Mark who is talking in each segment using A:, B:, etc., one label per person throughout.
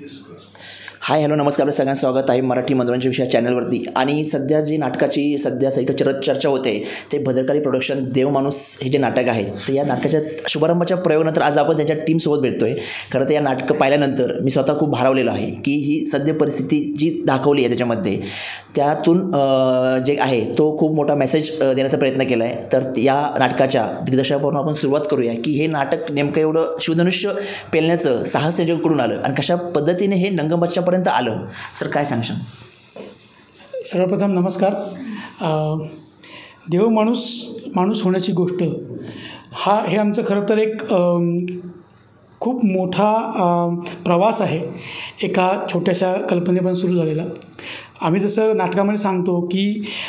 A: Hi hello नमस्कार, आपलं सगळ्यांचं स्वागत आहे मराठी मनोरंजन विषया चॅनलवरती. आणि सध्या जी नाटकाची सध्या चर्चा होते ते भद्रकाली प्रोडक्शन देवमाणूस हे जे नाटक आहे, तर या नाटकाच्या शुभारंभाच्या प्रयोगानंतर आज आपण त्यांच्या टीमसोबत भेटतो आहे. खरं तर या नाटकं पाहिल्यानंतर मी स्वतः खूप भारावलेलो आहे की ही सद्य परिस्थिती जी दाखवली आहे त्याच्यामध्ये, त्यातून जे आहे तो खूप मोठा मेसेज देण्याचा प्रयत्न केला आहे. तर या नाटकाच्या दिग्दर्शकापासून आपण सुरुवात करूया की हे नाटक नेमकं एवढं शिवधनुष्य पेलण्याचं साहस त्यांच्याकडून आलं आणि कशा पद्धतीने हे रंगमंचापर्यंत आलं. सर काय सांगशाल?
B: सर्वप्रथम नमस्कार. देव माणूस होण्याची गोष्ट हे आमचं खरं तर एक खूप मोठा प्रवास आहे. एका छोट्याशा कल्पनेपासून सुरू झालेला. आम्ही जसं नाटकामध्ये सांगतो की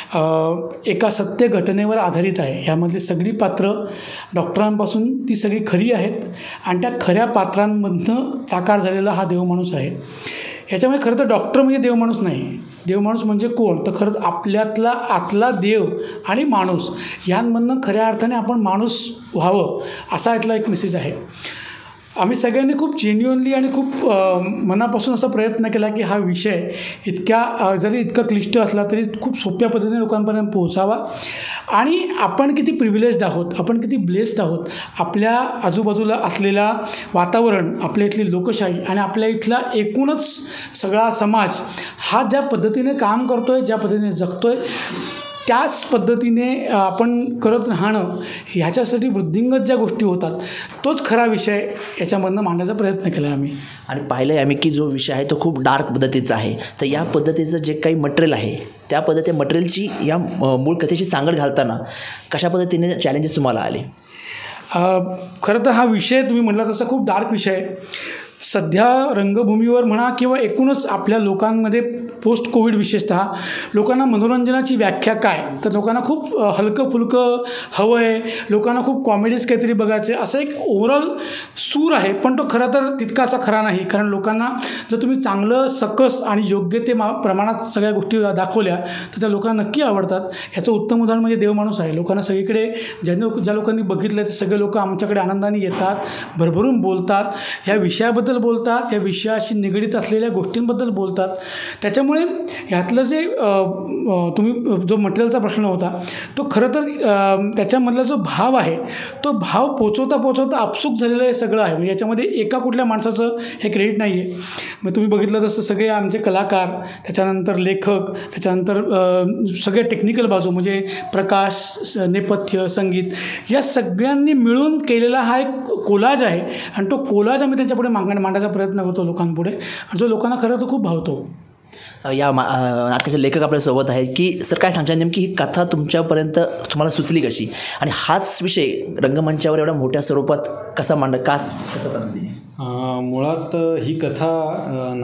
B: एका सत्य घटनेवर आधारित आहे. यामधली सगळी पात्रं डॉक्टरांपासून ती सगळी खरी आहेत आणि त्या खऱ्या पात्रांमधनं साकार झालेला हा देवमाणूस आहे. ह्याच्यामध्ये खरं तर डॉक्टर म्हणजे देवमाणूस नाही. देवमाणूस म्हणजे कोण? तर खरंच आपल्यातला आतला देव आणि माणूस ह्यांमधनं खऱ्या अर्थाने आपण माणूस व्हावं, असा यातला एक मेसेज आहे. आम्ही सगळ्यांनी खूप जेन्युअनली आणि खूप मनापासून असा प्रयत्न केला की हा विषय जरी इतका क्लिष्ट असला तरी खूप सोप्या पद्धतीने लोकांपर्यंत पोहोचावा. आणि आपण किती प्रिव्हिलेज्ड आहोत, आपण किती ब्लेस्ड आहोत. आपल्या आजूबाजूला असलेला वातावरण, आपल्या इथली लोकशाही आणि आपल्या इथला एकूणच सगळा समाज हा ज्या पद्धतीने काम करतो आहे, ज्या पद्धतीने जगतो आहे, त्याच पद्धतीने आपण करत राहणं, ह्याच्यासाठी वृद्धिंगत ज्या गोष्टी होतात तोच खरा विषय याच्यामधनं मांडण्याचा प्रयत्न केला आहे आम्ही.
A: आणि पाहिलं आहे आम्ही की जो विषय आहे तो खूप डार्क पद्धतीचा आहे. तर या पद्धतीचं जे काही मटेरियल आहे त्या मटेरियलची या मूळ कथेची सांगड घालताना कशा पद्धतीने चॅलेंजेस तुम्हाला आले?
B: खरं तर हा विषय तुम्ही म्हटला तसा खूप डार्क विषय आहे. सध्या रंगभूमीवर म्हणा किंवा एकूणच आपल्या लोकांमध्ये पोस्ट कोविड विशेषतः लोकांना मनोरंजनाची व्याख्या काय, तर लोकांना खूप हलकं फुलकं हवं आहे, लोकांना खूप कॉमेडीज काहीतरी बघायचे, असं एक ओव्हरऑल सूर आहे. पण तो खरं तर तितका असा खरा नाही. कारण लोकांना जर तुम्ही चांगलं सकस आणि योग्य ते प्रमाणात सगळ्या गोष्टी दाखवल्या तर त्या लोकांना नक्की आवडतात. ह्याचं उत्तम उदाहरण म्हणजे देवमाणूस आहे. लोकांना सगळीकडे ज्या लोकांनी बघितलं ते सगळे लोक आमच्याकडे आनंदाने येतात, भरभरून बोलतात, ह्या विषयाबद्दल बोलतात, या विषयाशी निगडीत असलेल्या गोष्टींबद्दल बोलतात. त्याच्यामुळे ह्यातलं जे तुम्ही जो मटेरियलचा प्रश्न होता तो खरं तर त्याच्यामधला जो भाव आहे तो भाव पोचवता आपसूक झालेलं हे सगळं आहे. म्हणजे याच्यामध्ये एका कुठल्या माणसाचं हे क्रेडिट नाही आहे. मग तुम्ही बघितलं तसं सगळे आमचे कलाकार, त्याच्यानंतर लेखक, त्याच्यानंतर सगळे टेक्निकल बाजू म्हणजे प्रकाश, नेपथ्य, संगीत, या सगळ्यांनी मिळून केलेला हा एक कोलाज आहे. आणि तो कोलाज आम्ही त्यांच्यापुढे मांडायचा प्रयत्न करतो लोकांपुढे, आणि जो लोकांना खरं तर खूप भावतो.
A: या नाटकाचे लेखक आपल्यासोबत आहेत की सर काय सांगता नेमकी ही कथा तुमच्यापर्यंत तुम्हाला सुचली कशी, आणि हाच विषय रंगमंचावर एवढ्या मोठ्या स्वरूपात कसं कसं पद्धतीने?
C: मुळात ही कथा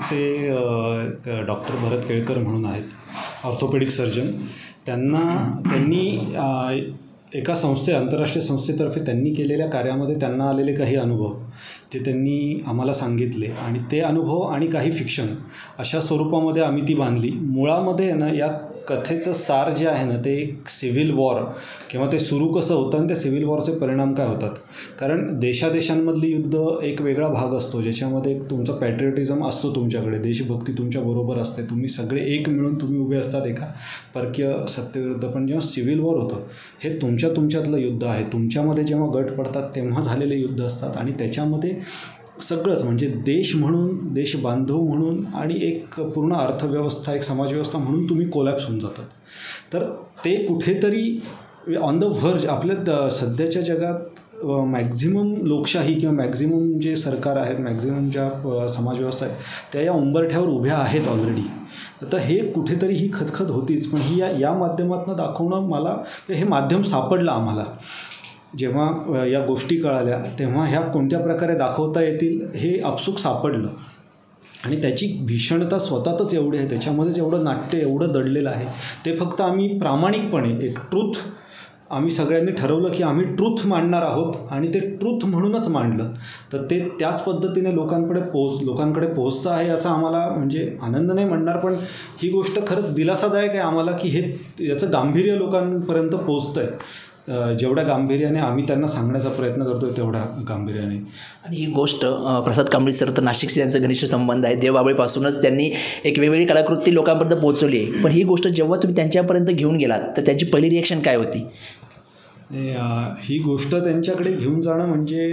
C: नाशिकचे डॉक्टर भरत केळकर म्हणून आहेत, ऑर्थोपेडिक सर्जन. त्यांनी एका आंतरराष्ट्रीय संस्थेतर्फे त्यांनी केलेल्या कार्यामध्ये त्यांना आलेले काही अनुभव जे त्यांनी आम्हाला सांगितले, आणि ते अनुभव आणि काही फिक्शन अशा स्वरूपामध्ये आम्ही ती बांधली. मुळामध्ये ना या कथेचं सार जे आहे ना ते एक सिव्हिल वॉर किंवा ते सुरू कसं होतं आणि त्या सिव्हिल वॉरचे परिणाम काय होतात. कारण देशादेशांमधली युद्ध एक वेगळा भाग असतो ज्याच्यामध्ये तुमचा पॅट्रियोटिझम असतो, तुमच्याकडे देशभक्ती तुमच्याबरोबर असते, तुम्ही सगळे एक मिळून तुम्ही उभे असतात एका परकीय सत्तेविरुद्ध. पण जेव्हा सिव्हिल वॉर होतं हे तुमच्यातलं युद्ध आहे. तुमच्यामध्ये जेव्हा गट पडतात तेव्हा झालेले युद्ध असतात, आणि त्याच्यामध्ये सगळंच म्हणजे देश म्हणून, देश बांधव म्हणून आणि एक पूर्ण अर्थव्यवस्था, एक समाजव्यवस्था म्हणून तुम्ही कोलॅप्स होऊन जातात. तर ते कुठेतरी ऑन द व्हर्ज आपल्या सध्याच्या जगात मॅक्झिमम लोकशाही किंवा मॅक्झिमम जे सरकार आहेत, मॅक्झिमम ज्या समाजव्यवस्था आहेत त्या या उंबरठ्यावर उभ्या आहेत ऑलरेडी. तर हे कुठेतरी ही खदखद होतीच. पण ही या माध्यमातून दाखवणं, मला हे माध्यम सापडलं आम्हाला. जेव्हा या गोष्टी कळाल्या तेव्हा ह्या कोणत्या प्रकारे दाखवता येतील हे आपसूक सापडलं. आणि त्याची भीषणता स्वतःच एवढी आहे, त्याच्यामध्येच एवढं नाट्य एवढं दडलेलं आहे. ते फक्त आम्ही प्रामाणिकपणे एक ट्रूथ, आम्ही सगळ्यांनी ठरवलं की आम्ही ट्रूथ मांडणार आहोत आणि ते ट्रूथ म्हणूनच मांडलं. तर ते त्याच पद्धतीने लोकांकडे पोहोचतं आहे याचा आम्हाला म्हणजे आनंद नाही म्हणणार, पण ही गोष्ट खरंच दिलासादायक आहे आम्हाला की याचं गांभीर्य लोकांपर्यंत पोहोचतं आहे. जेवढ्या गांभीर्याने आम्ही त्यांना सांगण्याचा प्रयत्न करतो तेवढ्या गांभीर्याने.
A: आणि ही गोष्ट प्रसाद कांबळी सर तर नाशिकशी त्यांचा घनिष्ठ संबंध आहे. देवबाभळीपासूनच त्यांनी एक वेगवेगळी कलाकृती लोकांपर्यंत पोहोचवली आहे. पण ही गोष्ट जेव्हा तुम्ही त्यांच्यापर्यंत घेऊन गेलात तर त्यांची पहिली रिॲक्शन काय होती?
C: ही गोष्ट त्यांच्याकडे घेऊन जाणं म्हणजे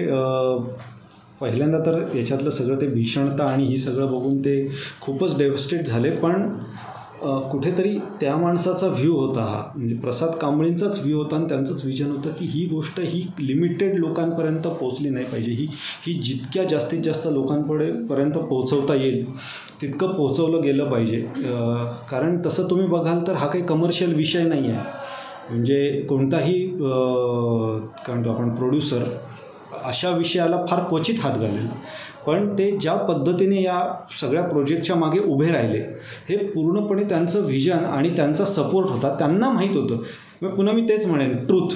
C: पहिल्यांदा तर याच्यातलं सगळं ते भीषणता आणि ही सगळं बघून ते खूपच डेव्हस्टेट झाले. पण कुठेतरी त्या माणसाचा व्ह्यू होता हा, म्हणजे प्रसाद कांबळींचाच व्ह्यू होता आणि त्यांचंच विजन होतं की ही गोष्ट ही लिमिटेड लोकांपर्यंत पोहोचली नाही पाहिजे. ही जितक्या जास्तीत जास्त लोकांपर्यंत पोहोचवता येईल तितकं पोहोचवलं गेलं पाहिजे. कारण तसं तुम्ही बघाल तर हा काही कमर्शियल विषय नाही आहे. म्हणजे कोणताही काय म्हणतो आपण प्रोड्युसर अशा विषयाला फार क्वचित हात घालेल. पण ते ज्या पद्धतीने या सगळ्या प्रोजेक्टच्या मागे उभे राहिले हे पूर्णपणे त्यांचं व्हिजन आणि त्यांचा सपोर्ट होता. त्यांना माहीत होतं. मग पुन्हा मी तेच म्हणेन,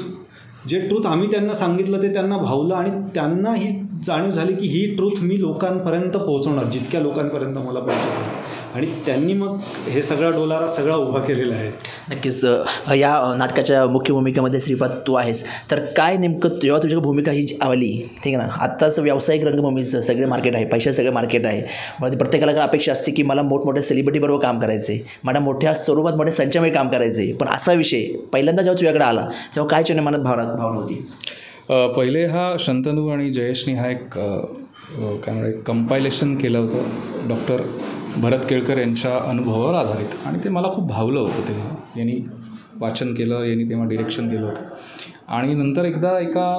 C: जे ट्रूथ आम्ही त्यांना सांगितलं ते त्यांना भावलं आणि त्यांना ही जाणीव झाली की ही ट्रूथ मी लोकांपर्यंत पोहोचवणार, जितक्या लोकांपर्यंत मला पोहोचवणार. आणि त्यांनी मग हे सगळा डोलारा सगळा उभा केलेला आहे.
A: नक्कीच. या नाटकाच्या मुख्य भूमिकेमध्ये श्रीपाद तू आहेस, तर काय नेमकं जेव्हा तुझ्या भूमिका ही आली, ठीक आहे ना, आत्ताच व्यावसायिक रंगभूमीचं सगळे मार्केट आहे, पैशाचं सगळं मार्केट आहे. मला प्रत्येकाला अपेक्षा असते की मला मोठमोठ्या सेलिब्रिटीबरोबर काम करायचं आहे, मला मोठ्या स्वरूपात मोठ्या संचामध्ये काम करायचं आहे. पण असा विषय पहिल्यांदा जेव्हा तुझ्याकडे आला तेव्हा काय तुझ्या मनात भावना होती?
D: पहिले हा शंतनू आणि जयेशनी हा एक काय म्हणूया कंपायलेशन केलं होतं डॉक्टर भरत केळकर यांच्या अनुभवावर आधारित, आणि ते मला खूप भावलं होतं. तेव्हा यांनी वाचन केलं, यांनी तेव्हा डिरेक्शन केलं होतं. आणि नंतर एकदा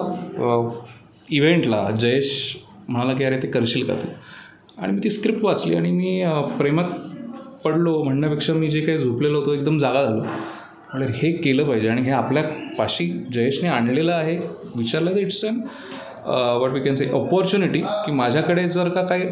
D: एका इव्हेंटला जयेश म्हणाला की अरे ते करशील का तू, आणि मी ती स्क्रिप्ट वाचली आणि मी प्रेमात पडलो म्हणण्यापेक्षा मी जे काही झोपलेलो होतो एकदम जागा झालो. म्हणजे हे केलं पाहिजे आणि हे आपल्या पाशी जयेशने आणलेलं आहे. विचारलं तर it's an what we can say opportunity की माझ्याकडे जर का काही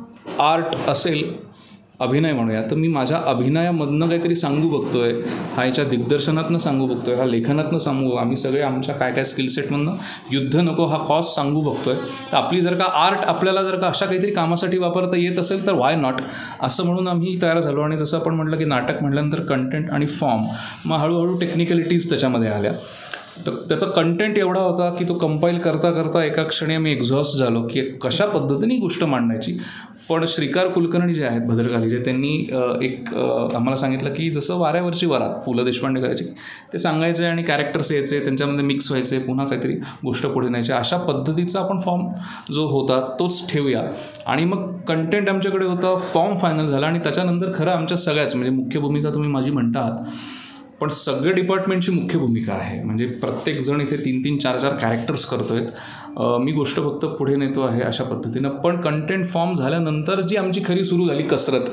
D: आर्ट असेल, अभिनय म्हणूया, तर मी माझ्या अभिनयामधनं काहीतरी सांगू बघतो आहे, हा याच्या दिग्दर्शनातनं सांगू बघतो आहे, हा लेखनातनं सांगू, आम्ही सगळे आमच्या काय काय स्किलसेटमधनं युद्ध नको हा कॉज सांगू बघतो आहे. तर आपली जर का आर्ट आपल्याला जर का अशा काहीतरी कामासाठी वापरता येत असेल तर वाय नॉट, असं म्हणून आम्ही तयार झालो. आणि जसं आपण म्हटलं की नाटक म्हटल्यानंतर कंटेंट आणि फॉर्म, मग हळूहळू टेक्निकलिटीज त्याच्यामध्ये आल्या. तर त्याचा कंटेंट एवढा होता की तो कंपाईल करता करता एका क्षणी आम्ही एक्झॉस्ट झालो की कशा पद्धतीने गोष्ट मांडायची. पण श्रीकार कुलकर्णी जे आहेत भद्रकालीचे, त्यांनी एक आम्हाला सांगितलं की जसं वाऱ्यावरची वरात पु ल देशपांडे करायचे, ते सांगायचे आणि कॅरेक्टर्स यायचे, त्यांच्यामध्ये मिक्स व्हायचे, पुन्हा काहीतरी गोष्ट पुढे न्यायची. अशा पद्धतीचा आपण फॉर्म जो होता तोच ठेवूया. आणि मग कंटेंट आमच्याकडे होता, फॉर्म फायनल झाला. आणि त्याच्यानंतर खरं आमच्या सगळ्याच म्हणजे मुख्य भूमिका तुम्ही माझी म्हणता आहात, पण सगळ्या डिपार्टमेंटची मुख्य भूमिका आहे. म्हणजे प्रत्येकजण इथे 3-3, 4-4 कॅरेक्टर्स करतो आहेत. मी गोष्ट फक्त पुढे नेतो आहे अशा पद्धतीनं. पण कंटेंट फॉर्म झाल्यानंतर जी आमची खरी सुरू झाली कसरत,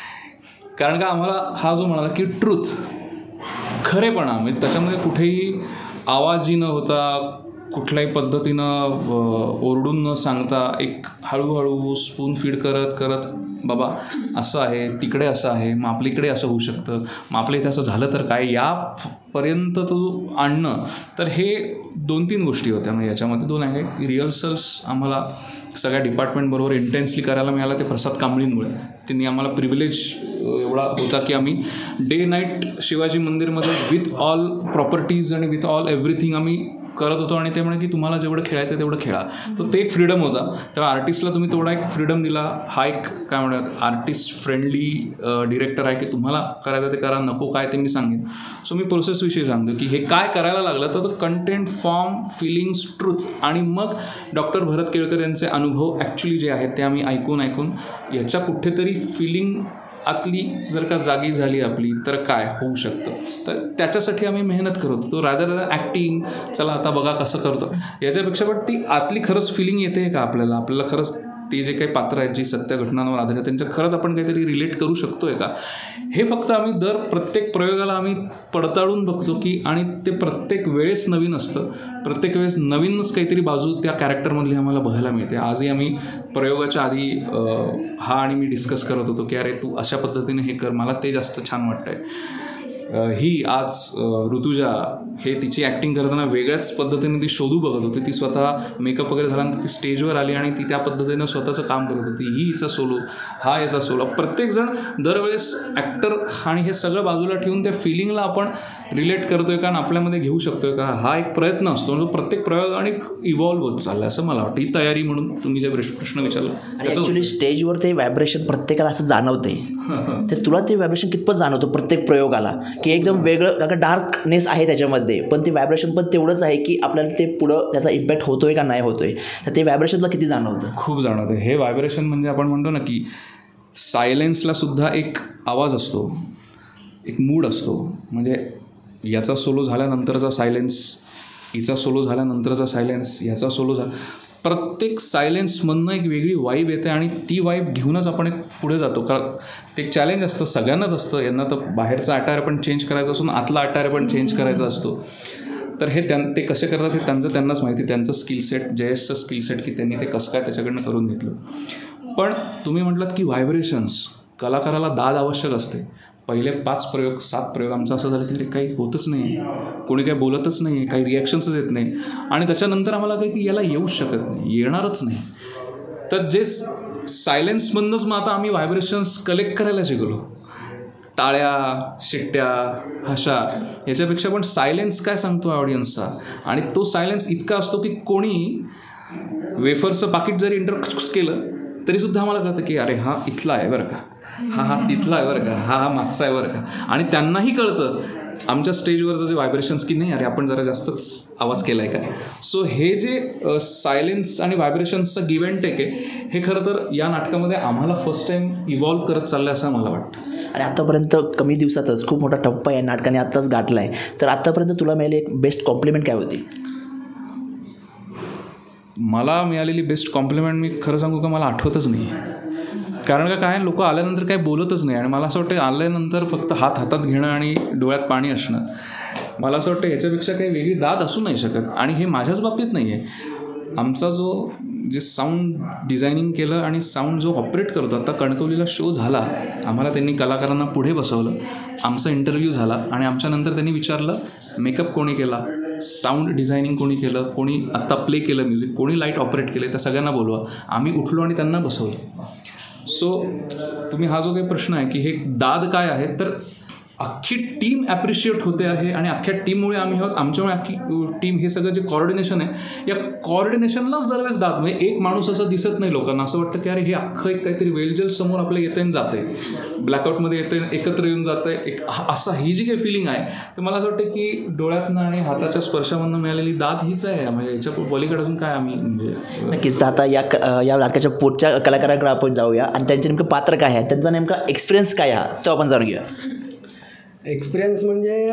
D: कारण का आम्हाला हा जो म्हणाला की ट्रूथ, खरेपणा, म्हणजे त्याच्यामध्ये कुठेही आवाजही न होता, कुठल्याही पद्धतीनं ओरडून न सांगता, एक हळूहळू स्पून फीड करत करत, बाबा असं आहे, तिकडे असं आहे, मग आपल्या इकडे असं होऊ शकतं, मग आपल्या इथे असं झालं तर काय, यापर्यंत तो आणणं. तर हे 2-3 गोष्टी होत्या. म्हणजे याच्यामध्ये 2 आहे. रिहर्सल्स आम्हाला सगळ्या डिपार्टमेंटबरोबर इंटेन्सली करायला मिळालं ते प्रसाद कांबळींमुळे. त्यांनी आम्हाला प्रिव्हिलेज एवढा होता की आम्ही डे नाईट शिवाजी मंदिरमध्ये विथ ऑल प्रॉपर्टीज आणि विथ ऑल एव्हरीथिंग आम्ही करत होतो. आणि ते म्हणे की तुम्हाला जेवढं खेळायचं आहे तेवढं खेळा. तर ते एक फ्रीडम होता. तेव्हा आर्टिस्टला तुम्ही तेवढा एक फ्रीडम दिला. हा एक काय म्हणतात आर्टिस्ट फ्रेंडली डिरेक्टर आहे की तुम्हाला करायचं ते करा, नको काय ते मी सांगेन. सो मी प्रोसेसविषयी सांगतो की हे काय करायला लागलं तर कंटेंट, फॉर्म, फिलिंग्स, ट्रूथ, आणि मग डॉक्टर भरत केळकर यांचे अनुभव ॲक्च्युली जे आहेत ते आम्ही ऐकून याच्या कुठेतरी फिलिंग आतली जर का जागी झाली आपली तर काय होऊ शकतं. तर त्याच्यासाठी आम्ही मेहनत करत होतो. रादर ॲक्टिंग, चला आता बघा कसं करतो, याच्यापेक्षा पण ती आतली खरंच फिलिंग येते का आपल्याला खरंच ते जे काही पात्र आहेत, जी सत्य घटनांवर आधारित, त्यांच्या खरंच आपण काहीतरी रिलेट करू शकतो आहे का, हे फक्त आम्ही प्रत्येक प्रयोगाला आम्ही पडताळून बघतो की, आणि ते प्रत्येक वेळेस नवीन असतं. प्रत्येक वेळेस नवीनच काहीतरी बाजू त्या कॅरेक्टरमधली आम्हाला बघायला मिळते. आजही आम्ही प्रयोगाच्या आधी हा आणि मी डिस्कस करत होतो की अरे तू अशा पद्धतीने हे कर, मला ते जास्त छान वाटतं आहे. ही आज ऋतुजा हे तिची ॲक्टिंग करताना वेगळ्याच पद्धतीने ती शोधू बघत होती. ती स्वतः मेकअप वगैरे झाल्यानंतर ती स्टेजवर आली आणि ती त्या पद्धतीनं स्वतःचं काम करत होती. ही हिचा सोलो, हा याचा सोलो. प्रत्येकजण दरवेळेस ॲक्टर आणि हे सगळं बाजूला ठेवून त्या फिलिंगला आपण रिलेट करतोय का आणि आपल्यामध्ये घेऊ शकतोय का, हा एक प्रयत्न असतो. जो प्रत्येक प्रयोगाने इव्हॉल्व्ह होत चालला असं मला वाटतं. ही तयारी म्हणून तुम्ही जे प्रश्न विचारला त्याचं
A: ॲक्च्युली स्टेजवर ते व्हायब्रेशन प्रत्येकाला असं जाणवते. तर तुला ते व्हायब्रेशन कितपत जाणवतं प्रत्येक प्रयोगाला, की एकदम वेगळं का डार्कनेस आहे त्याच्यामध्ये, पण ते व्हायब्रेशन पण तेवढंच आहे की आपल्याला ते पुढं त्याचा इम्पॅक्ट होतोय का नाही होतोय. तर ते व्हायब्रेशन तुला किती जाणवतं?
D: खूप जाणवतं. हे व्हायब्रेशन म्हणजे आपण म्हणतो ना की सायलेन्सला सुद्धा एक आवाज असतो, एक मूड असतो. म्हणजे याचा सोलो झाल्यानंतरचा सायलेन्स, हिचा सोलो झाल्यानंतरचा सायलेन्स, ह्याचा सोलो झाला, प्रत्येक सायलेन्समधनं एक वेगळी वाईब येते आणि ती वाईब घेऊनच आपण एक पुढे जातो. कारण ते एक चॅलेंज असतं, सगळ्यांनाच असतं. यांना तर बाहेरचा अटायर पण चेंज करायचा असून आतला अटायर पण चेंज करायचा असतो. तर हे ते कसे करतात हे त्यांनाच माहिती. त्यांचं स्किलसेट, जयेशचं स्किलसेट, की त्यांनी ते कसं काय त्याच्याकडनं करून घेतलं. पण तुम्ही म्हटलात की व्हायब्रेशन्स, कलाकाराला दाद आवश्यक असते. पहिले 5 प्रयोग 7 प्रयोग आमचं असं झालं की अरे काही होतच नाही आहे, कोणी काही बोलतच नाही आहे, काही रिॲक्शन्सच येत नाही. आणि त्याच्यानंतर आम्हाला काही की याला येऊच शकत नाही, येणारच नाही. तर जे सायलेन्समधूनच मग आता आम्ही व्हायब्रेशन्स कलेक्ट करायला शिकलो. टाळ्या, शिट्ट्या, हशा, याच्यापेक्षा पण सायलेन्स काय सांगतो ऑडियन्सचा. आणि तो सायलेन्स इतका असतो की कोणी वेफरचं पाकिट जरी इंटरक्स केलं तरीसुद्धा आम्हाला कळतं की अरे हा इथला आहे बरं का, हा तिथला आहे बरं का, हा मागचा आहे बरं का. आणि त्यांनाही कळतं आमच्या स्टेजवरचं जे व्हायब्रेशन्स की नाही अरे आपण जरा जास्तच आवाज केला आहे का. सो हे जे सायलेन्स आणि व्हायब्रेशन्सचं गिव्ह अँड टेक आहे, हे खरं तर या नाटकामध्ये आम्हाला फर्स्ट टाईम इव्हॉल्व्ह करत चाललं आहे असं मला वाटतं.
A: आणि आत्तापर्यंत कमी दिवसातच खूप मोठा टप्पा या नाटकाने आत्ताच गाठला आहे. तर आत्तापर्यंत तुला मिळाली एक बेस्ट कॉम्प्लिमेंट काय होती?
D: मला मिळालेली बेस्ट कॉम्प्लिमेंट मी खरं सांगू का मला आठवतच नाही. कारण का काय लोक आल्यानंतर काय बोलतच नाही. आणि मला असं वाटतं आल्यानंतर फक्त हातात घेणं आणि डोळ्यात पाणी असणं, मला असं वाटतं ह्याच्यापेक्षा काही वेगळी दाद असू नाही शकत. आणि हे माझ्याच बाबतीत नाही आहे. आमचा जे साऊंड डिझायनिंग केलं आणि साऊंड जो ऑपरेट करतो, आता कणकवलीला शो झाला, आम्हाला त्यांनी कलाकारांना पुढे बसवलं, आमचा इंटरव्ह्यू झाला आणि आमच्यानंतर त्यांनी विचारलं मेकअप कोणी केला, साऊंड डिझायनिंग कोणी केलं, कोणी आत्ता प्ले केलं म्युझिक, कोणी लाईट ऑपरेट केले, त्या सगळ्यांना बोलवा. आम्ही उठलो आणि त्यांना बसवलं. सो तुम्ही हा जो काही प्रश्न आहे की हे दाद काय आहे, तर अख्खी टीम ॲप्रिशिएट होते आहे. आणि अख्ख्या टीममुळे आम्ही आहोत, आमच्यामुळे अख्खी टीम, हे सगळं जे कॉर्डिनेशन आहे, या कॉर्डिनेशनलाच दरवेळेस दाद. म्हणजे एक माणूस असं दिसत नाही लोकांना, असं वाटतं की अरे हे अख्खं एक काहीतरी वेलजेल समोर आपलं येतं आणि जाते, ब्लॅकआउटमध्ये येते, एकत्र येऊन जातं एक असा ही जी काही फिलिंग आहे, तर मला असं वाटतं की डोळ्यातनं आणि हाताच्या स्पर्शामधनं मिळालेली दाद हीच आहे. म्हणजे याच्या पलीकडे अजून काय आम्ही म्हणजे
A: नक्कीच. तर आता या नाटकाच्या पुढच्या कलाकारांकडे आपण जाऊया आणि त्यांचे नेमकं पात्र काय आहे, त्यांचा नेमका एक्सपिरियन्स काय आहे तो आपण जाणून घेऊया.
E: एक्सपिरियन्स म्हणजे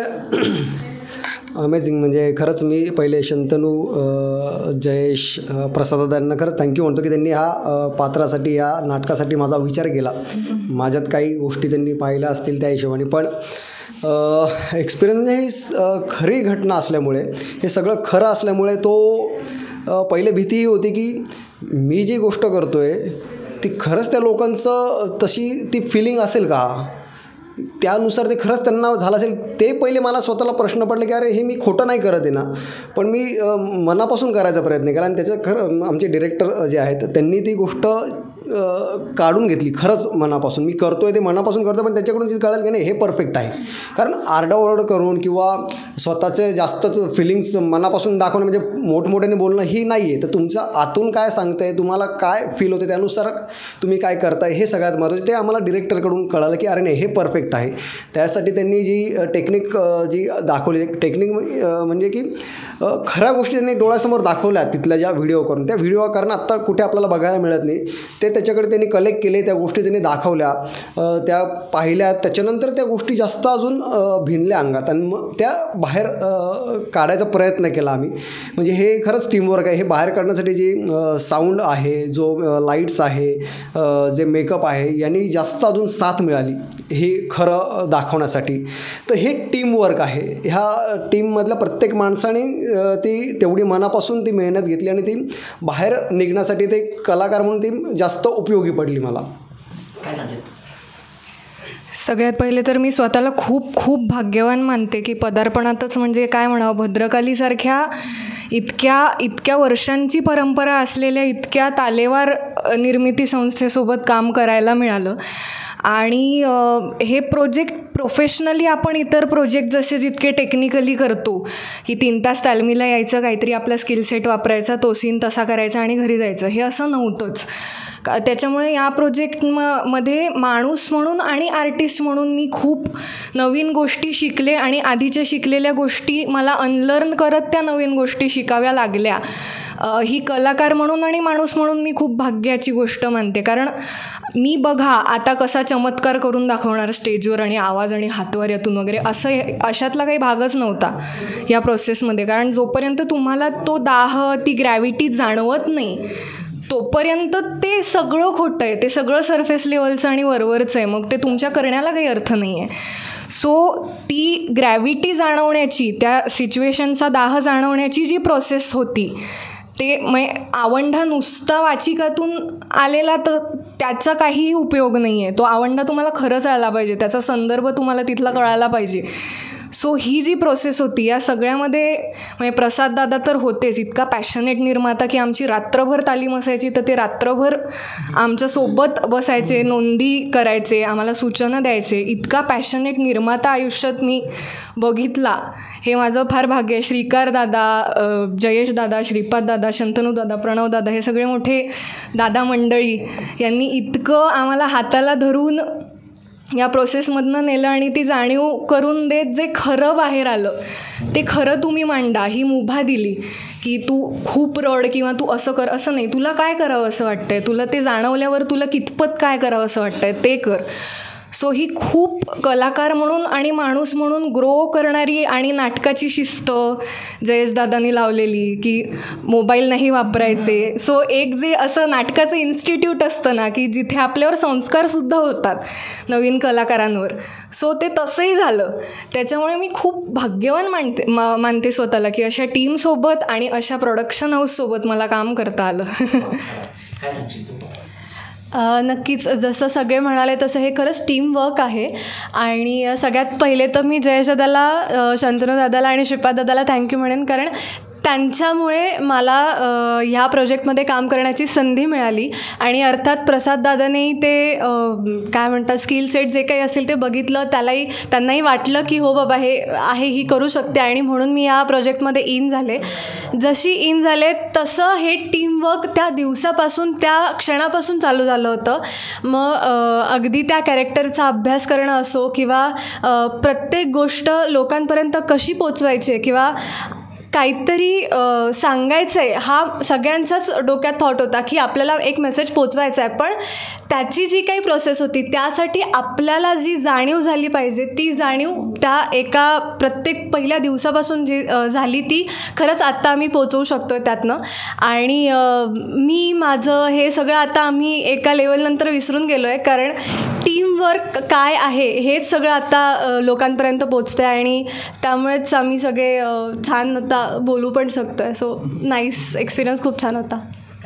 E: अमेझिंग. म्हणजे खरंच मी पहिले शंतनू, जयेश, प्रसादांना खरंच थँक्यू म्हणतो की त्यांनी ह्या पात्रासाठी, या नाटकासाठी माझा विचार केला. माझ्यात काही गोष्टी त्यांनी पाहिल्या असतील त्या हिशोबाने. पण एक्सपिरियन्स ही खरी घटना असल्यामुळे, हे सगळं खरं असल्यामुळे तो पहिले भीती ही होती की मी जी गोष्ट करतो आहे ती खरंच त्या लोकांचं तशी ती फिलिंग असेल का, त्यानुसार ते खरंच त्यांना झालं असेल. ते पहिले मला स्वतःला प्रश्न पडले की अरे हे मी खोटं नाही करत आहे ना. पण मी मनापासून करायचा प्रयत्न केला आणि त्याचं खरं आमचे डिरेक्टर जे आहेत त्यांनी ती गोष्ट काढून घेतली खरंच मनापासून. मी करतो आहे ते मनापासून करतो, पण त्याच्याकडून जे कळेल की नाही हे परफेक्ट आहे. कारण आरडाओरड करून किंवा स्वतःचे जास्तच फिलिंग्स मनापासून दाखवणं म्हणजे मोठमोठ्याने बोलणं ही नाही आहे. तर तुमचं आतून काय सांगतं आहे, तुम्हाला काय फील होते, त्यानुसार तुम्ही काय करताय हे सगळ्यात महत्त्वाचं. ते आम्हाला डिरेक्टरकडून कळालं की अरे नाही हे परफेक्ट आहे. त्यासाठी त्यांनी जी टेक्निक जी दाखवली, टेक्निक म्हणजे की खऱ्या गोष्टी त्यांनी डोळ्यासमोर दाखवल्या तिथल्या ज्या व्हिडिओ करून, त्या व्हिडिओ कारण आत्ता कुठे आपल्याला बघायला मिळत नाही. ते त्याच्याकडे त्यांनी कलेक्ट केले, त्या गोष्टी त्यांनी दाखवल्या, त्या पाहिल्या. त्याच्यानंतर त्या गोष्टी जास्त अजून भिनल्या अंगात आणि मग त्या बाहेर काढायचा प्रयत्न केला आम्ही. म्हणजे हे खरंच टीमवर्क आहे. हे बाहेर काढण्यासाठी जी साऊंड आहे, जो लाईट्स आहे, जे मेकअप आहे, यांनी जास्त अजून साथ मिळाली हे खरं दाखवण्यासाठी. तर हे टीमवर्क आहे. ह्या टीममधल्या प्रत्येक माणसाने ती तेवढी मनापासून ती मेहनत घेतली आणि ती बाहेर निघण्यासाठी ते कलाकार म्हणून ती जास्त उपयोगी पडली मला.
A: काय सांगेल?
F: सगळ्यात पहिले तर मी स्वतःला खूप खूप भाग्यवान मानते की पदार्पणातच म्हणजे काय म्हणावं, भद्रकालीसारख्या इतक्या वर्षांची परंपरा असलेल्या इतक्या तालेवार निर्मिती संस्थेसोबत काम करायला मिळालं. आणि हे प्रोजेक्ट प्रोफेशनली आपण इतर प्रोजेक्ट जसे जितके टेक्निकली करतो की 3 तास तालमीला यायचं, काहीतरी आपला स्किल सेट वापरायचा, तो सीन तसा करायचा आणि घरी जायचं, हे असं नव्हतंच. त्याच्यामुळे या प्रोजेक्टमध्ये माणूस म्हणून आणि आर्टिस्ट म्हणून मी खूप नवीन गोष्टी शिकले आणि आधीच्या शिकलेल्या गोष्टी मला अनलर्न करत त्या नवीन गोष्टी शिकाव्या लागल्या. ही कलाकार म्हणून आणि माणूस म्हणून मी खूप भाग्याची गोष्ट मानते. कारण मी बघा आता कसा चमत्कार करून दाखवणार स्टेजवर आणि आवाज आणि हातवाऱ्यातून वगैरे, असं अशातला काही भागच नव्हता या प्रोसेसमध्ये. कारण जोपर्यंत तुम्हाला तो दाह, ती ग्रॅव्हिटी जाणवत नाही तोपर्यंत ते सगळं खोटं आहे, ते सगळं सरफेस लेवलचं आणि वरवरचं आहे. मग ते तुमच्या करण्याला काही अर्थ नाही आहे. सो ती ग्रॅव्हिटी जाणवण्याची, त्या सिच्युएशनचा दाह जाणवण्याची जी प्रोसेस होती ते आवंढा नुसता वाचिकातून आलेला तर त्याचा काहीही उपयोग नाही आहे. तो आवंढा तुम्हाला खरंच आला पाहिजे, त्याचा संदर्भ तुम्हाला तिथला कळायला पाहिजे. सो ही जी प्रोसेस होती या सगळ्यामध्ये म्हणजे प्रसाद दादा तर होतेच, इतका पॅशनेट निर्माता की आमची रात्रभर तालीम असायची तर ते रात्रभर आमच्यासोबत बसायचे, नोंदी करायचे, आम्हाला सूचना द्यायचे. इतका पॅशनेट निर्माता आयुष्यात मी बघितला, हे माझं फार भाग्य आहे. श्रीकार दादा, जयेश दादा, श्रीपाद दादा, शंतनू दादा, प्रणव दादा, हे सगळे मोठे दादा मंडळी यांनी इतकं आम्हाला हाताला धरून या प्रोसेसमधनं नेलं आणि ती जाणीव करून देत जे खरं बाहेर आलं ते खरं तुम्ही मांडा, ही मुभा दिली की तू खूप रड किंवा तू असं कर, असं नाही, तुला काय करावं असं वाटतंय, तुला ते जाणवल्यावर तुला कितपत काय करावं असं वाटतंय ते कर. सो ही खूप कलाकार म्हणून आणि माणूस म्हणून ग्रो करणारी आणि नाटकाची शिस्त जयेशदादांनी लावलेली की मोबाईल नाही वापरायचे. सो एक जे असं नाटकाचं इन्स्टिट्यूट असतं ना की जिथे आपल्यावर संस्कारसुद्धा होतात नवीन कलाकारांवर, सो ते तसंही झालं. त्याच्यामुळे मी खूप भाग्यवान मानते स्वतःला की अशा टीमसोबत आणि अशा प्रोडक्शन हाऊससोबत मला काम करता आलं.
G: नक्कीच जसं सगळे म्हणाले तसं हे खरंच टीमवर्क आहे. आणि सगळ्यात पहिले तर मी जयेश दादाला, शंतनू दादाला आणि श्रीपाद दादाला थँक्यू म्हणेन, कारण त्यांच्यामुळे मला ह्या प्रोजेक्टमध्ये काम करण्याची संधी मिळाली. आणि अर्थात प्रसाद दादानेही ते काय म्हणतात स्किल सेट जे काही असेल ते बघितलं, त्यांनाही वाटलं की हो बाबा हे आहे, ही करू शकते, आणि म्हणून मी या प्रोजेक्टमध्ये इन झाले. जशी इन झाले तसं हे टीमवर्क त्या दिवसापासून, त्या क्षणापासून चालू झालं होतं. मग अगदी त्या कॅरेक्टरचा अभ्यास करणं असो किंवा प्रत्येक गोष्ट लोकांपर्यंत कशी पोचवायची किंवा काहीतरी सांगायचं आहे, हा सगळ्यांच्याच डोक्यात थॉट होता की आपल्याला एक मेसेज पोचवायचा आहे. पण त्याची जी काही प्रोसेस होती त्यासाठी आपल्याला जी जाणीव झाली पाहिजे ती जाणीव त्या एका प्रत्येक पहिल्या दिवसापासून जी झाली ती खरंच आत्ता आम्ही पोचवू शकतो आहे त्यातनं. आणि मी माझं हे सगळं आता आम्ही एका लेवलनंतर विसरून गेलो आहे, कारण टीमवर्क काय आहे हेच सगळं आता लोकांपर्यंत पोचतं आहे आणि त्यामुळेच आम्ही सगळे छान आता बोलू पण शकतो आहे. सो नाईस एक्सपिरियन्स, खूप छान होता.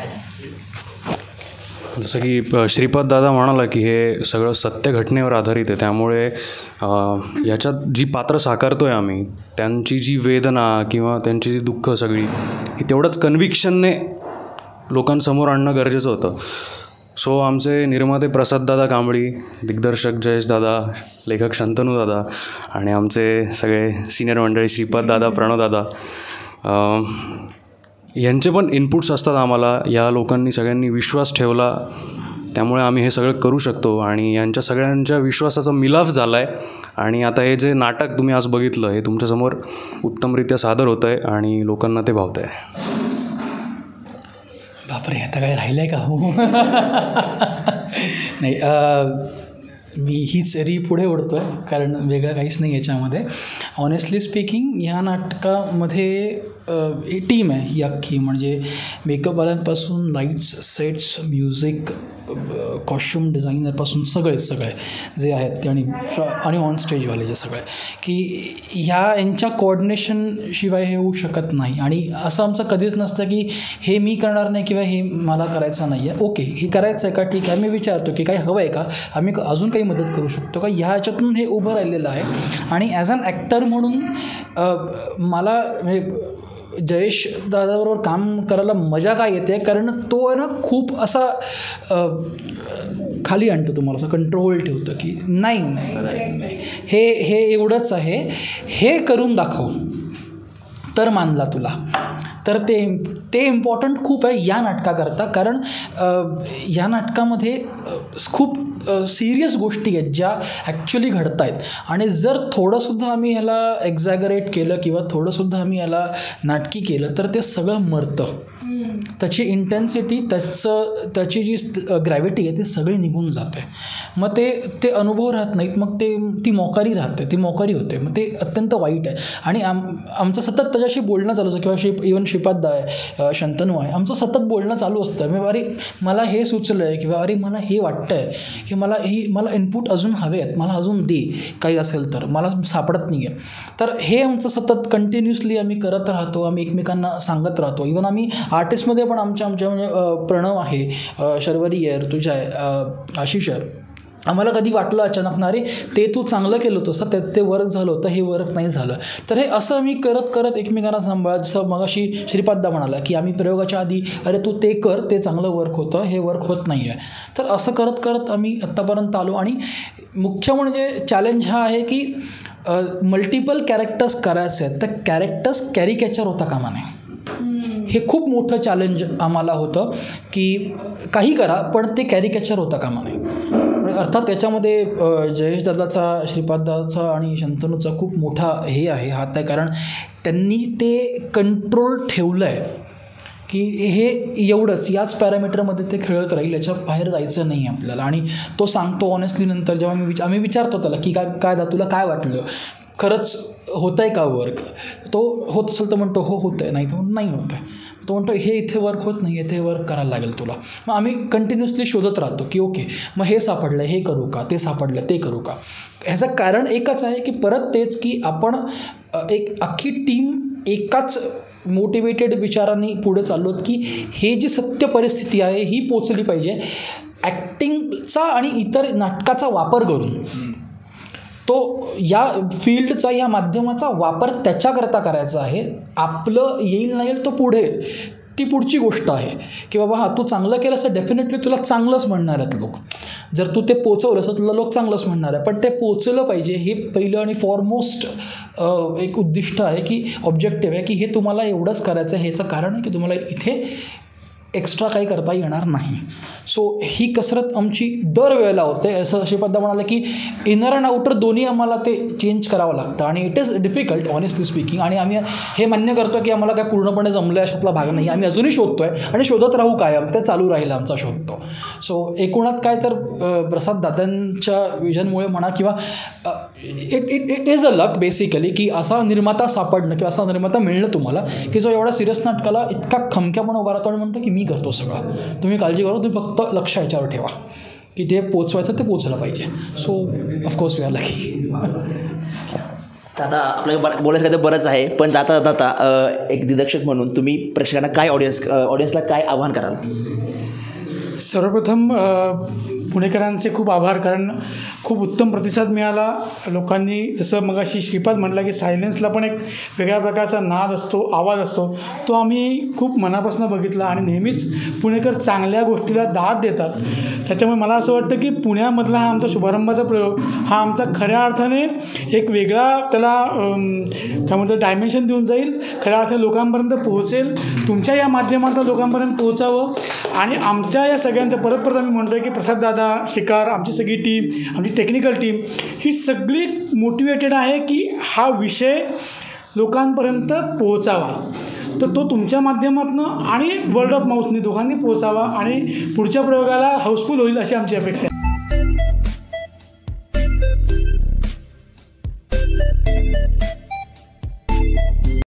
D: जसं की श्रीपाद दादा म्हणाला की हे सगळं सत्य घटनेवर आधारित आहे, त्यामुळे याच्यात जी पात्र साकारतो आहे आम्ही, त्यांची जी वेदना किंवा त्यांची जी दुःख सगळी ही तेवढंच कन्व्हिक्शनने लोकांसमोर आणणं गरजेचं होतं. सो आमचे निर्माते प्रसाददादा कांबळी, दिग्दर्शक जयेशदादा, लेखक शंतनूदादा आणि आमचे सगळे सिनियर मंडळी श्रीपाददादा, प्रणवदादा, यांचे पण इनपुट्स असतात आम्हाला. या लोकांनी सगळ्यांनी विश्वास ठेवला, त्यामुळे आम्ही हे सगळं करू शकतो आणि यांच्या सगळ्यांच्या विश्वासाचा मिलाफ झाला आहे. आणि आता हे जे नाटक तुम्ही आज बघितलं हे तुमच्यासमोर उत्तमरित्या सादर होतं आहे आणि लोकांना ते भावतं आहे.
B: बापरे, आता काय राहिलं आहे का? हो नाही, मी हीच पुढे ओढतो आहे, कारण वेगळं काहीच नाही याच्यामध्ये. ऑनेस्टली स्पीकिंग ह्या नाटकामध्ये ही टीम आहे ही अख्खी, म्हणजे मेकअपवाल्यांपासून लाईट्स, सेट्स, म्युझिक, कॉस्ट्युम डिझायनरपासून सगळे जे आहेत ते आणि ऑन स्टेजवाले जे सगळे, की यांच्या कोऑर्डिनेशनशिवाय हे होऊ शकत नाही. आणि असं आमचं कधीच नसतं की हे मी करणार नाही किंवा हे मला करायचं नाही आहे. ओके, हे करायचं आहे का, ठीक आहे, मी विचारतो की काही हवं आहे का, आम्ही अजून काही मदत करू शकतो का, ह्याच्यातून हे उभं राहिलेलं आहे. आणि ॲज अन ॲक्टर म्हणून मला म्हणजे जयेश दादाबरोबर काम करायला मजा काय येते, कारण तो आहे ना खूप असा खाली आणतो तुम्हाला, असं कंट्रोल ठेवतो की नाही हे एवढंच आहे, हे करून दाखव तर मानला तुला. तर ते इम्पॉर्टंट खूप आहे या नाटकाकरता, कारण या नाटकामध्ये खूप सिरियस गोष्टी आहेत ज्या ॲक्च्युली घडत आहेत. आणि जर थोडंसुद्धा आम्ही ह्याला एक्झॅगरेट केलं किंवा थोडंसुद्धा आम्ही ह्याला नाटकी केलं तर ते सगळं मरतं. त्याची इंटेन्सिटी, त्याची जी ग्रॅव्हिटी आहे ती सगळी निघून जाते. मग ते अनुभव राहत नाहीत, मग ती मोकारी राहते, ती मोकारी होते, मग ते अत्यंत वाईट आहे. आणि आमचं सतत त्याच्याशी बोलणं चालू असतं, किंवा इवन श्रीपाद आहे, शंतनू आहे, आमचं सतत बोलणं चालू असतं. मी अरे मला हे सुचलं आहे, किंवा अरे मला हे वाटतं आहे की मला इनपुट अजून हवे आहेत, मला अजून दे काही असेल तर, मला सापडत नाही आहे. तर हे आमचं सतत कंटिन्युअसली आम्ही करत राहतो, आम्ही एकमेकांना सांगत राहतो. इवन आम्ही आर्टिस्टमध्ये पण आमच्या म्हणजे प्रणव आहे, शर्वरी आहे, ऋतुजा आहे, आशिष आहे, आम्हाला कधी वाटलं अचानक ना अरे ते तू चांगलं केलं होतं ते वर्क झालं होतं, हे वर्क नाही झालं. तर हे असं आम्ही करत एकमेकांना सांभाळ. जसं मगाशी श्रीपाददा म्हणाला की आम्ही प्रयोगाच्या आधी अरे तू ते कर, ते चांगलं वर्क होतं, हे वर्क होत नाही आहे. तर असं करत आम्ही आत्तापर्यंत आलो. आणि मुख्य म्हणजे चॅलेंज हा आहे की मल्टिपल कॅरेक्टर्स करायचे आहेत, तर कॅरेक्टर्स कॅरिकॅचर होता कामा नये. हे खूप मोठं चॅलेंज आम्हाला होतं की काही करा पण ते कॅरिकॅचर होता कामा नये. अर्थात त्याच्यामध्ये जयेश दादाचा, श्रीपाददाचा आणि शंतनूचा खूप मोठा हात आहे, कारण त्यांनी ते कंट्रोल ठेवलं आहे की हे एवढंच, याच पॅरामीटरमध्ये ते खेळत राहील, याच्या बाहेर जायचं नाही आपल्याला. आणि तो सांगतो ऑनेस्टली नंतर जेव्हा आम्ही विचारतो त्याला की काय तुला काय वाटलं, खरंच होतं आहे का वर्क, तो होत असेल तर म्हणतो हो होतं आहे, नाही तर नाही होतं आहे. तो म्हणतो हे इथे वर्क होत नाही, इथे वर्क करायला लागेल तुला. मग आम्ही कंटिन्युअसली शोधत राहतो की ओके मग हे सापडलं हे करू का, ते सापडलं ते करू का. ह्याचं कारण एकच आहे की परत तेच की आपण एक अख्खी टीम एकाच मोटिवेटेड विचारांनी पुढे चाललो की हे जी सत्य परिस्थिती आहे ही पोचली पाहिजे. ॲक्टिंगचा आणि इतर नाटकाचा वापर करून तो या फील्डचा, या माध्यमाचा वापर त्याच्याकरता करायचा आहे. आपलं येईल नाही येईल तो पुढे, ती पुढची गोष्ट आहे की बाबा हां तू चांगलं केलं असं डेफिनेटली तुला चांगलंच म्हणणार आहेत लोक. जर तू ते पोचवलं असं तुला लोक चांगलंच म्हणणार आहे, पण ते पोचलं पाहिजे हे पहिलं आणि फॉरमोस्ट एक उद्दिष्ट आहे की ऑब्जेक्टिव्ह आहे की हे तुम्हाला एवढंच करायचं आहे. ह्याचं कारण आहे की तुम्हाला इथे एक्स्ट्रा काही करता येणार नाही. सो ही कसरत आमची दरवेळेला होते. असं श्रीपाददा म्हणाले की इनर अँड आउटर दोन्ही आम्हाला ते चेंज करावं लागतं आणि it is difficult honestly speaking. आणि आम्ही हे मान्य करतो की आम्हाला काय पूर्णपणे जमलं अशातला भाग नाही, आम्ही अजूनही शोधतो आहे आणि शोधत राहू कायम, ते चालू राहील आमचा शोधतो. सो एकूणात काय तर प्रसाद दादांच्या विजनमुळे म्हणा किंवा it is a luck basically की असा निर्माता सापडणं किंवा असा निर्माता मिळणं तुम्हाला की जो एवढा सिरियस नाटकाला इतका खमक्यापणे उभा राहतो आणि म्हणतो की मी करतो सगळं, तुम्ही काळजी करा, तुम्ही फक्त लक्ष याच्यावर ठेवा की ते पोचवायचं ते पोचलं पाहिजे. So of course we are lucky.
A: आता आपल्याला बोलायचं काय तर बरंच आहे, पण जाता एक दिग्दर्शक म्हणून तुम्ही प्रेक्षकांना काय ऑडियन्सला काय आव्हान कराल?
B: सर्वप्रथम पुणेकरांचे खूप आभार, कारण खूप उत्तम प्रतिसाद मिळाला लोकांनी. जसं मगाशी श्रीपाद म्हटलं की सायलेन्सला पण एक वेगळ्या प्रकारचा नाद असतो, आवाज असतो, तो आम्ही खूप मनापासून बघितला आणि नेहमीच पुणेकर चांगल्या गोष्टीला दाद देतात. त्याच्यामुळे मला असं वाटतं की पुण्यामधला हा आमचा शुभारंभाचा प्रयोग हा आमचा खऱ्या अर्थाने एक वेगळा त्याला काय म्हणतात डायमेन्शन देऊन जाईल, खऱ्या अर्थाने लोकांपर्यंत पोहोचेल, तुमच्या या माध्यमातून लोकांपर्यंत पोहोचावं. आणि आमच्या या सगळ्यांचं परत आम्ही म्हणतो आहे की प्रसाद दादा, शिकार, आमची सगळी टीम, आमची टेक्निकल टीम ही सगळी मोटिवेटेड आहे की हा विषय लोकांपर्यंत पोहोचावा. तर तो तुमच्या माध्यमातून आणि वर्ड ऑफ माऊथनी दोघांनी पोहोचावा आणि पुढच्या प्रयोगाला हाऊसफुल होईल अशी आमची अपेक्षा आहे.